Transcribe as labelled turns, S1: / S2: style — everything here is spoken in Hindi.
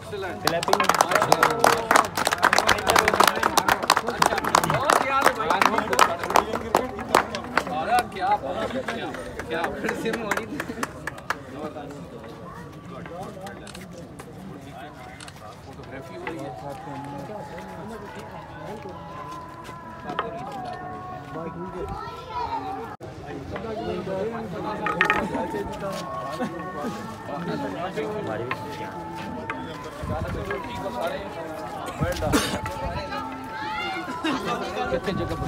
S1: क्लैपिंग क्या क्या फोटोग्राफी हो रही है। कितने जगह